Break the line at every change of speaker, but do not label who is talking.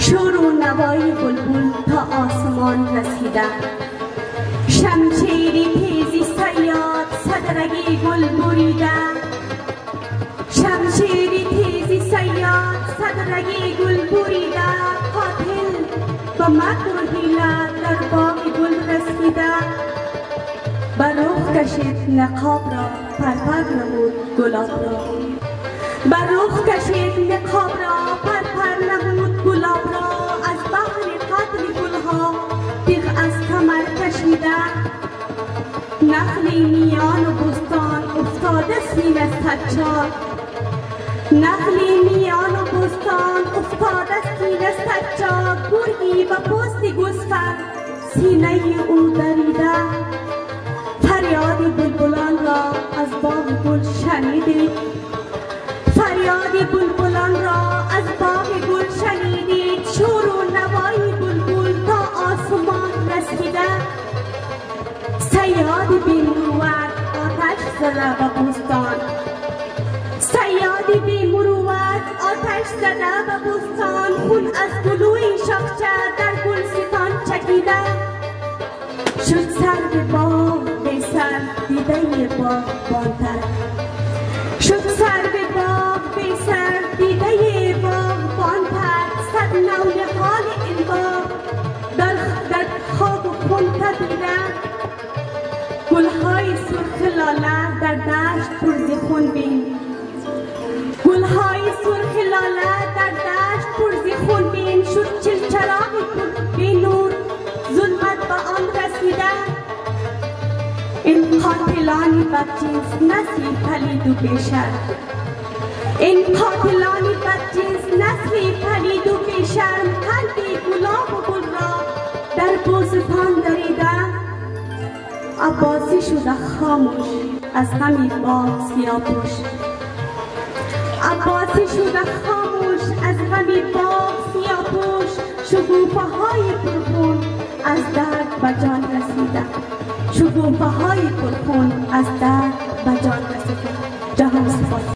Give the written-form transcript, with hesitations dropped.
شور و نوای بلبل تا آسمان رسیده، شمشیری تیزی صیاد صدرگی گل بریده، شمشیری تیزی صیاد صدرگی گل بریده، قاتل با مکر و حیله در باغ گل رسیده، بر رخ کشید نقاب را پرپر نمود گلاب را، بر رخ کشید نقاب را پرپر نمود گلاب را، از بحر قتل گلها تیغ از کمر کشیده، نخلی میان و بستان افتاده سینه سجاد، نخلی میان و بستان افتاده سینه سجاد، گرگی به پوست گوسفند سینه او دریده، فریاد بلبلان را از باغ گل شنیدید، فریاد بلبلان را از باغ گل شنیدید، شور و نوای بلبل تا آسمان رسیده، صیاد بی مروت آتش زده به بوستان، صیاد بی مروت آتش زده به بوستان، خون از گلوی شاخچه در گلستان چکیده، شد سر به باغ بی سر دیده باغبان‌تر، شد سر به باغ بی سر دیده باغبان‌تر، صد نونهال این باغ در خواب و خون تپیده، گلهای سرخ لاله در دشت پر ز خون بین، گلهای سرخ لاله در دشت پر ز خون بین، شد چراغ بی نور ظلمت به آن رسیده، این قاتلان بدجنس نسلی پلید و بیشر، این قاتلان بدجنس نسلی پلید و بیشر، قلب گلاب و گل را در بوستان دریده، عباسی شده خاموش از غم باغ سیاه‌پوش، عباسی شده خاموش از غم باغ سیاه‌پوش، شکوفه‌های پرخون از درد به جان رسیده، شکوفه‌های پرخون از درد به جان رسیده. جهان سپاس.